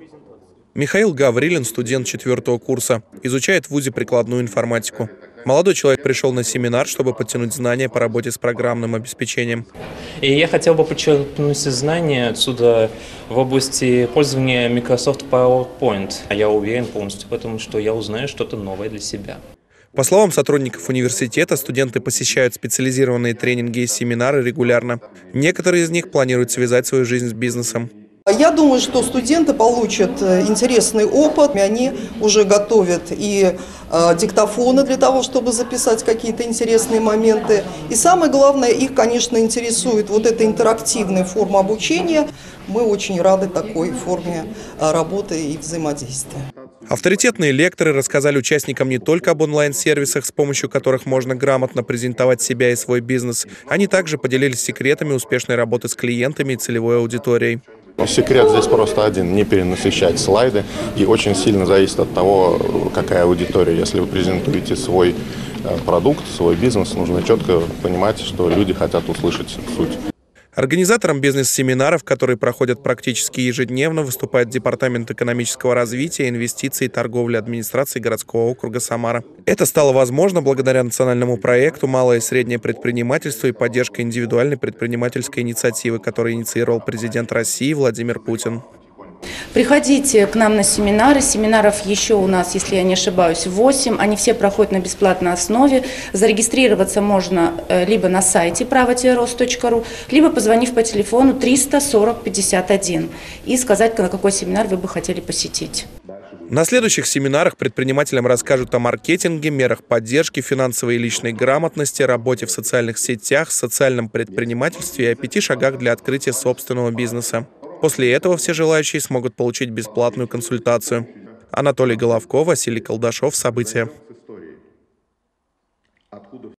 Михаил Гаврилин, студент 4-го курса, изучает в ВУЗе прикладную информатику. Молодой человек пришел на семинар, чтобы подтянуть знания по работе с программным обеспечением. И я хотел бы подчеркнуть знания отсюда в области пользования Microsoft PowerPoint. Я уверен полностью в этом, что я узнаю что-то новое для себя. По словам сотрудников университета, студенты посещают специализированные тренинги и семинары регулярно. Некоторые из них планируют связать свою жизнь с бизнесом. Я думаю, что студенты получат интересный опыт. Они уже готовят и диктофоны для того, чтобы записать какие-то интересные моменты. И самое главное, их, конечно, интересует вот эта интерактивная форма обучения. Мы очень рады такой форме работы и взаимодействия. Авторитетные лекторы рассказали участникам не только об онлайн-сервисах, с помощью которых можно грамотно презентовать себя и свой бизнес. Они также поделились секретами успешной работы с клиентами и целевой аудиторией. Секрет здесь просто один – не перенасыщать слайды. И очень сильно зависит от того, какая аудитория. Если вы презентуете свой продукт, свой бизнес, нужно четко понимать, что люди хотят услышать суть. Организатором бизнес-семинаров, которые проходят практически ежедневно, выступает Департамент экономического развития, инвестиций и торговли администрации городского округа Самара. Это стало возможно благодаря национальному проекту «Малое и среднее предпринимательство» и поддержке индивидуальной предпринимательской инициативы, которую инициировал президент России Владимир Путин. Приходите к нам на семинары. Семинаров еще у нас, если я не ошибаюсь, 8. Они все проходят на бесплатной основе. Зарегистрироваться можно либо на сайте право-рост.ру, либо позвонив по телефону 340 51 и сказать, на какой семинар вы бы хотели посетить. На следующих семинарах предпринимателям расскажут о маркетинге, мерах поддержки, финансовой и личной грамотности, работе в социальных сетях, социальном предпринимательстве и о 5 шагах для открытия собственного бизнеса. После этого все желающие смогут получить бесплатную консультацию. Анатолий Головко, Василий Колдашов. События.